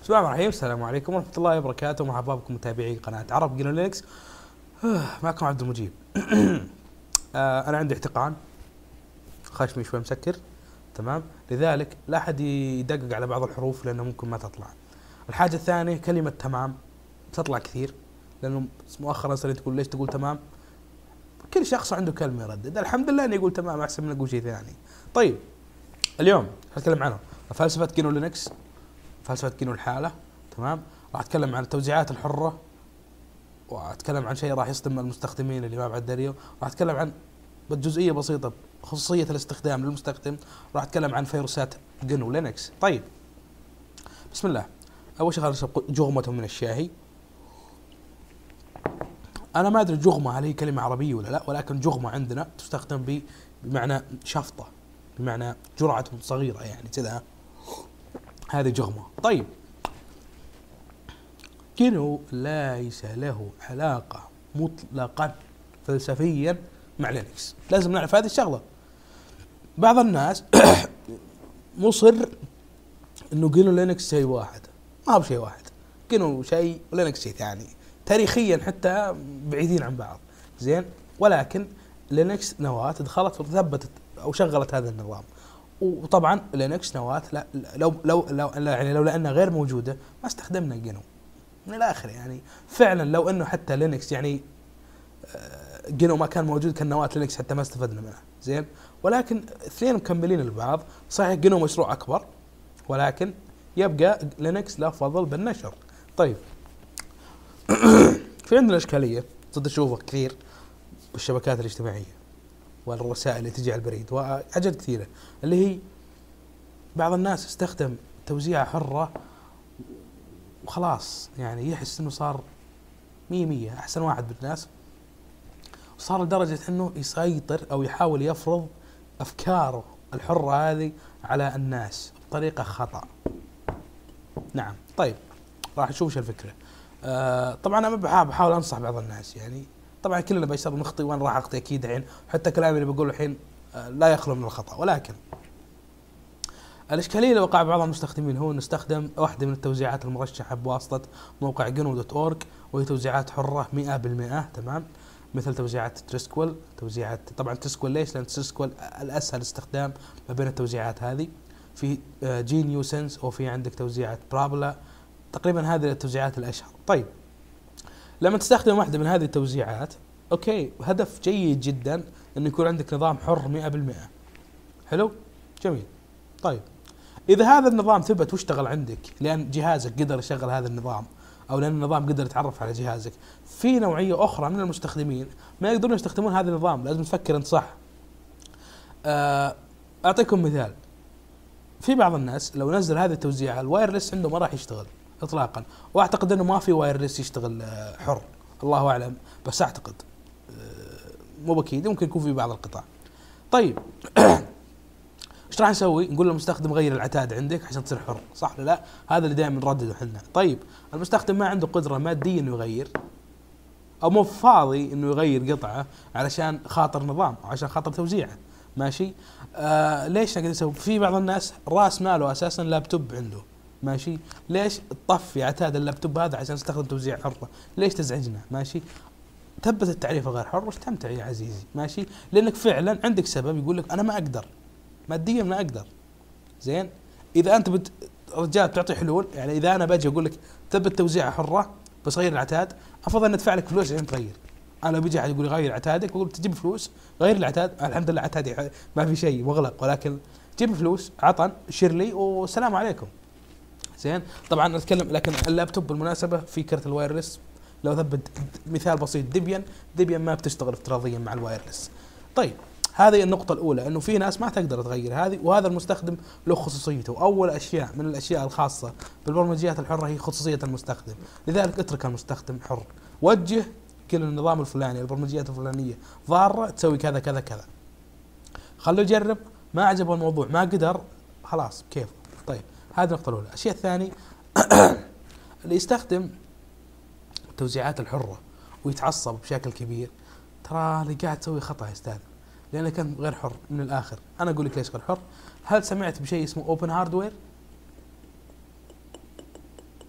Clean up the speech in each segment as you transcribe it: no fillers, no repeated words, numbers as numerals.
بسم الله الرحمن الرحيم. السلام عليكم ورحمة الله وبركاته. مرحبا بكم متابعي قناة عرب جنو لينكس. معكم عبد المجيب. أنا عندي احتقان، خشمي شوي مسكر، تمام؟ لذلك لا أحد يدقق على بعض الحروف لأنه ممكن ما تطلع. الحاجة الثانية كلمة تمام تطلع كثير، لأنه مؤخرا صرت تقول ليش تقول تمام؟ كل شخص عنده كلمة يردد. الحمد لله إني يقول تمام أحسن من أقول شيء ثاني. طيب اليوم هتكلم عنه فلسفة جنو لينكس، فلسفة جنو الحالة، تمام؟ راح أتكلم عن التوزيعات الحرة، وأتكلم عن شيء راح يصدم المستخدمين اللي ما بعد دريوا، راح أتكلم عن جزئية بسيطة خصوصية الاستخدام للمستخدم، راح أتكلم عن فيروسات جنو لينكس. طيب بسم الله. أول شيء خلينا نشرب جغمة من الشاهي. أنا ما أدري جغمة هل هي كلمة عربية ولا لا، ولكن جغمة عندنا تستخدم بمعنى شفطة، بمعنى جرعة صغيرة يعني كذا، هذه جغمة. طيب جنو ليس له علاقة مطلقا فلسفيا مع لينكس، لازم نعرف هذه الشغلة. بعض الناس مصر انه جنو لينكس شيء واحد، ما هو شيء واحد. جنو شيء ولينكس شيء ثاني، تاريخيا حتى بعيدين عن بعض، زين؟ ولكن لينكس نواة دخلت وثبتت او شغلت هذا النظام. وطبعا لينكس نواة لا لو يعني لو لانها غير موجودة ما استخدمنا جنو من الاخر. يعني فعلا لو انه حتى لينكس يعني جنو ما كان موجود كان نواة لينكس حتى ما استفدنا منه، زين؟ ولكن اثنين مكملين البعض. صحيح جنو مشروع اكبر، ولكن يبقى لينكس له فضل بالنشر. طيب في عندنا اشكاليه صرت اشوفها كثير بالشبكات الاجتماعيه والرسائل اللي تجي على البريد وحاجات كثيره، اللي هي بعض الناس استخدم توزيعه حره وخلاص، يعني يحس انه صار 100 احسن واحد بالناس، وصار لدرجه انه يسيطر او يحاول يفرض افكاره الحره هذه على الناس بطريقه خطا. نعم. طيب راح نشوف ايش الفكره. طبعا انا بحاول انصح بعض الناس، يعني طبعا كلنا بشر نخطي وانا راح اخطي اكيد الحين، حتى كلامي اللي بقوله الحين لا يخلو من الخطا. ولكن الاشكاليه اللي وقع بعض المستخدمين هو نستخدم واحده من التوزيعات المرشحه بواسطه موقع جنو.org، وهي توزيعات حره 100%، تمام؟ مثل توزيعات تريسكول، توزيعات طبعا تريسكول ليش؟ لان تريسكول الاسهل استخدام ما بين التوزيعات هذه. في جينيوسنس، وفي عندك توزيعات برابلا، تقريبا هذه التوزيعات الاشهر. طيب لما تستخدم واحده من هذه التوزيعات، اوكي، هدف جيد جدا انه يكون عندك نظام حر 100%. حلو، جميل. طيب اذا هذا النظام ثبت واشتغل عندك لان جهازك قدر يشغل هذا النظام، او لان النظام قدر يتعرف على جهازك، في نوعيه اخرى من المستخدمين ما يقدرون يستخدمون هذا النظام. لازم تفكر انت صح. اعطيكم مثال. في بعض الناس لو نزل هذه التوزيع الوايرلس عنده ما راح يشتغل اطلاقا، واعتقد انه ما في وايرلس يشتغل حر، الله اعلم، بس اعتقد مو بكيد، ممكن يكون في بعض القطع. طيب ايش راح نسوي؟ نقول للمستخدم غير العتاد عندك عشان تصير حر، صح ولا لا؟ هذا اللي دائما نردده احنا. طيب المستخدم ما عنده قدره ماديه انه يغير، او مو فاضي انه يغير قطعه علشان خاطر نظام او عشان خاطر توزيعه، ماشي؟ ليش نقدر نسوي؟ في بعض الناس راس ماله اساسا لابتوب عنده، ماشي؟ ليش تطفي عتاد اللابتوب هذا عشان تستخدم توزيع حره؟ ليش تزعجنا؟ ماشي؟ ثبت التعريف غير حر واستمتع يا عزيزي، ماشي؟ لانك فعلا عندك سبب يقول لك انا ما اقدر ماديا، ما اقدر، زين؟ اذا انت رجال بتعطي حلول، يعني اذا انا باجي اقول لك ثبت توزيعه حره بس غير العتاد، افضل ان ادفع لك فلوس عشان تغير. انا لو بيجي احد يقول لي غير عتادك، بقول تجيب فلوس غير العتاد، الحمد لله عتادي ما في شيء مغلق، ولكن جيب فلوس عطن شير لي والسلام عليكم، زين؟ طبعا اتكلم، لكن اللابتوب بالمناسبه في كرت الوايرلس، لو ثبت مثال بسيط ديبيان ما بتشتغل افتراضيا مع الوايرلس. طيب هذه النقطة الأولى، إنه في ناس ما تقدر تغير هذه، وهذا المستخدم له خصوصيته. أول أشياء من الأشياء الخاصة بالبرمجيات الحرة هي خصوصية المستخدم، لذلك اترك المستخدم حر، وجه كل النظام الفلاني، البرمجيات الفلانية ضارة تسوي كذا كذا كذا، خلوا يجرب، ما عجبه الموضوع ما قدر، خلاص كيف. طيب هذه النقطة الأولى. الشيء الثاني اللي يستخدم التوزيعات الحرة ويتعصب بشكل كبير، ترى اللي قاعد تسوي خطأ يا أستاذ، لأنه كان غير حر من الآخر. أنا أقول لك ليش غير حر. هل سمعت بشيء اسمه أوبن هاردوير؟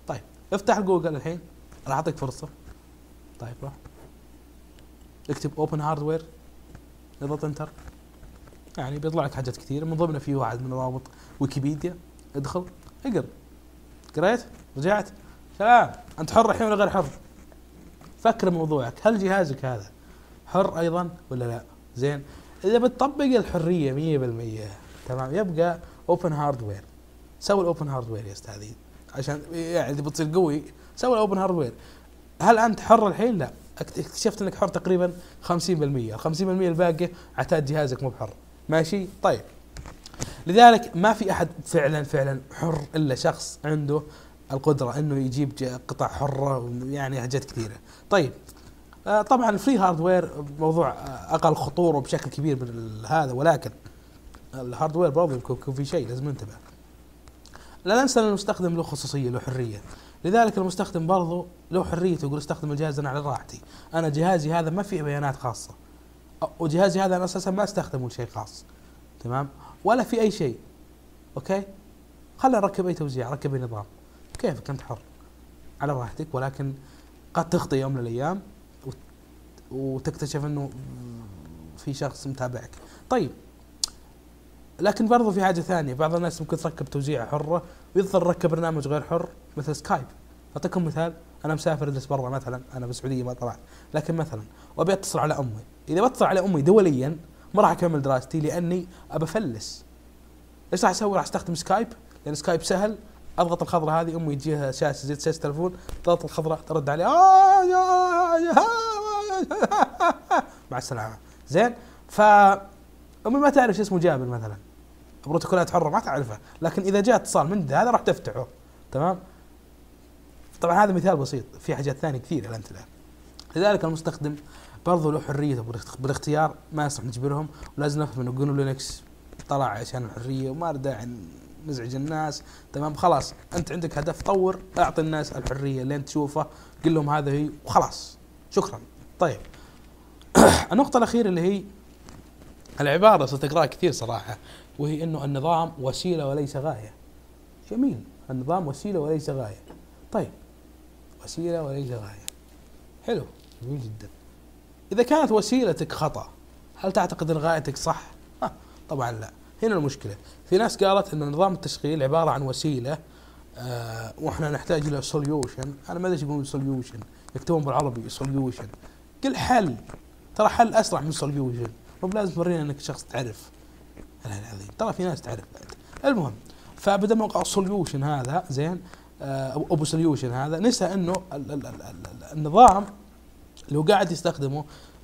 طيب افتح جوجل الحين، راح اعطيك فرصه. طيب روح اكتب اوبن هاردوير، اضغط انتر، يعني بيطلع لك حاجات كثير، من ضمنها في واحد من روابط ويكيبيديا، ادخل اقرا. قريت رجعت سلام، انت حر الحين ولا غير حر؟ فكر موضوعك، هل جهازك هذا حر ايضا ولا لا؟ زين، اذا بتطبق الحريه 100% تمام يبقى اوبن هاردوير. سوي الاوبن هاردوير يا استاذي، عشان يعني اذا بتصير قوي سوي الاوبن هاردوير. هل انت حر الحين؟ لا، اكتشفت انك حر تقريبا 50%، ال 50% الباقيه عتاد جهازك مو بحر. ماشي طيب. لذلك ما في احد فعلا حر الا شخص عنده القدره انه يجيب قطع حره، يعني حاجات كثيره. طيب طبعا الفري هاردوير موضوع اقل خطوره بشكل كبير من هذا، ولكن الهاردوير برضه يكون في شيء لازم ننتبه. لا ننسى ان المستخدم له خصوصيه، له حريه. لذلك المستخدم برضه له حريته، يقول استخدم الجهاز انا على راحتي. انا جهازي هذا ما فيه بيانات خاصه، وجهازي هذا انا اساسا ما استخدمه لشيء خاص، تمام، ولا في اي شيء. اوكي، خلنا نركب اي توزيع، ركب اي نظام، كيفك انت حر على راحتك، ولكن قد تخطئ يوم من الايام وتكتشف انه في شخص متابعك. طيب لكن برضو في حاجه ثانيه، بعض الناس ممكن تركب توزيعه حره ويضطر يركب برنامج غير حر مثل سكايب. اعطيكم مثال، انا مسافر ادرس برا مثلا، انا بالسعوديه ما طلعت، لكن مثلا وابي اتصل على امي، اذا بتصل على امي دوليا ما راح اكمل دراستي لاني ابى افلس. ايش راح اسوي؟ راح استخدم سكايب، لان سكايب سهل، اضغط الخضراء هذه، امي يجيها شاشه زي شاشه تلفون، تضغط الخضراء ترد عليه مع السلامه. زين، ف امي ما تعرف شو اسمه جابر مثلا، بروتوكولات حره ما تعرفه، لكن اذا جاء اتصال من هذا راح تفتحه. تمام، طبعا هذا مثال بسيط، في حاجات ثانيه كثيره الان تلعب. لذلك المستخدم برضو له حريته بالاختيار، ما يصح نجبرهم، ولازم نفهم انه جنو لينكس طلع عشان الحريه وما له داعي نزعج الناس. تمام، خلاص انت عندك هدف، طور، اعطي الناس الحريه اللي انت تشوفه، قل لهم هذا هي وخلاص، شكرا. طيب النقطه الاخيره اللي هي العباره صرت اقراها كثير صراحه، وهي انه النظام وسيله وليس غايه. جميل، النظام وسيله وليس غايه. طيب وسيله وليس غايه، حلو، جميل جدا. اذا كانت وسيلتك خطا، هل تعتقد ان غايتك صح؟ طبعا لا. هنا المشكله، في ناس قالت ان نظام التشغيل عباره عن وسيله واحنا نحتاج الى سوليوشن. انا ما ادري ايش يقولون سوليوشن، يكتبون بالعربي سوليوشن. قل حل، ترى حل اسرع من سوليوشن، مو بلازم تورينا انك شخص تعرف. العظيم ترى في ناس تعرف بعد. المهم، فبدل ما نقع سوليوشن هذا زين، ابو سوليوشن هذا، نسى انه النظام اللي هو قاعد يستخدمه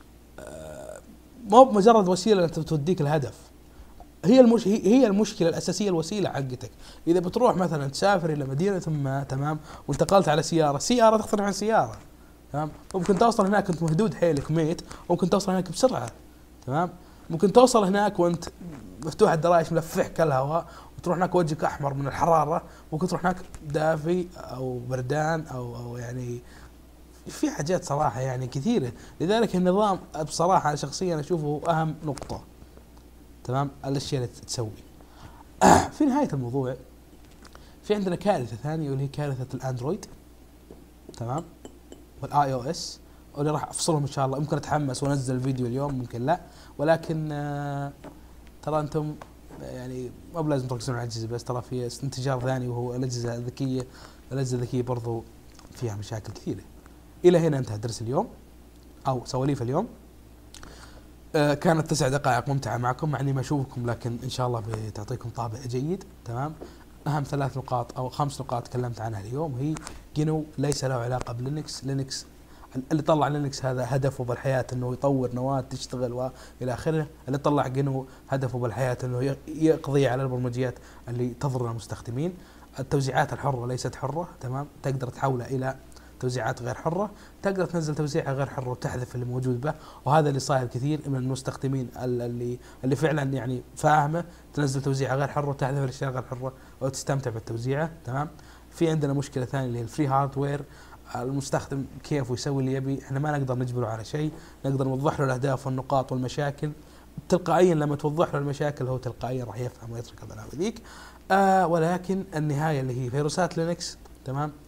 مو مجرد وسيله انت توديك الهدف. هي المشكله الاساسيه الوسيله حقتك. اذا بتروح مثلا تسافر الى مدينه ما، تمام، وانتقلت على سياره تختلف عن سياره، تمام، ممكن توصل هناك انت مهدود حيلك ميت، ممكن توصل هناك بسرعه، تمام، ممكن توصل هناك وانت مفتوح الدرايش ملفحك الهواء، وتروح هناك وجهك احمر من الحراره، ممكن تروح هناك دافي او بردان او يعني في حاجات صراحه يعني كثيره. لذلك النظام بصراحه انا شخصيا اشوفه اهم نقطه، تمام، الاشياء اللي تسوي. في نهايه الموضوع في عندنا كارثه ثانيه، واللي هي كارثه الاندرويد، تمام، والاي او اس، واللي راح افصلهم ان شاء الله. ممكن اتحمس وانزل الفيديو اليوم، ممكن لا، ولكن ترى انتم يعني ما بلازم تركزون على الاجهزه بس، ترى في انتشار ثاني وهو الاجهزه الذكيه. الاجهزه الذكيه برضو فيها مشاكل كثيره. الى هنا انتهى درس اليوم او سواليف اليوم. كانت 9 دقائق ممتعه معكم، مع اني ما اشوفكم، لكن ان شاء الله بتعطيكم طابع جيد. تمام، اهم 3 نقاط او 5 نقاط تكلمت عنها اليوم هي: جنو ليس له علاقه بلينكس. لينكس اللي طلع لينكس هذا هدفه بالحياه انه يطور نواه تشتغل والى اخره. اللي طلع جنو هدفه بالحياه انه يقضي على البرمجيات اللي تضر المستخدمين. التوزيعات الحره ليست حره، تمام، تقدر تحولها الى توزيعات غير حره، تقدر تنزل توزيعها غير حره وتحذف اللي موجود به. وهذا اللي صاير كثير من المستخدمين اللي فعلا يعني فاهمه، تنزل توزيعها غير حره وتحذف الاشياء غير حره وتستمتع بالتوزيعه. تمام، في عندنا مشكله ثانيه اللي هي الفري هاردوير. المستخدم كيف يسوي اللي يبي، احنا ما نقدر نجبره على شيء، نقدر نوضح له الاهداف والنقاط والمشاكل تلقائيا. لما توضح له المشاكل هو تلقائيا راح يفهم ويترك البلاوي ذيك. ولكن النهايه اللي هي فيروسات لينكس، تمام،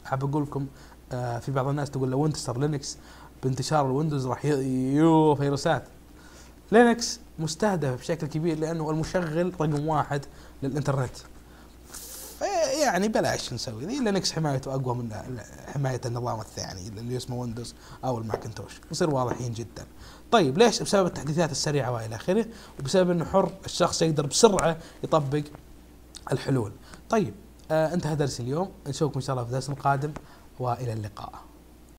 حاب اقول لكم في بعض الناس تقول لو انتصر لينكس بانتشار الويندوز راح يو فيروسات. لينكس مستهدف بشكل كبير لانه المشغل رقم واحد للانترنت. يعني بلاش نسوي ذي. لينكس حمايته اقوى من حمايه النظام الثاني اللي اسمه ويندوز او الماكنتوش، نصير واضحين جدا. طيب ليش؟ بسبب التحديثات السريعه والى اخره، وبسبب انه حر الشخص يقدر بسرعه يطبق الحلول. طيب انتهى درس اليوم، نشوفكم ان شاء الله في الدرس القادم، والى اللقاء.